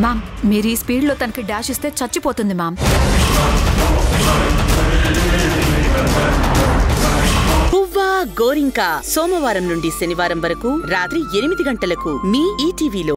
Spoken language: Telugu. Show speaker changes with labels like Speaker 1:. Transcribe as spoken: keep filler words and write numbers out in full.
Speaker 1: మ్యామ్ మీరు ఈ స్పీడ్లో తనకి డాష్ ఇస్తే చచ్చిపోతుంది మ్యామ్.
Speaker 2: గువ్వా గోరింకా సోమవారం నుండి శనివారం వరకు రాత్రి ఎనిమిది గంటలకు మీ ఈటీవీలో.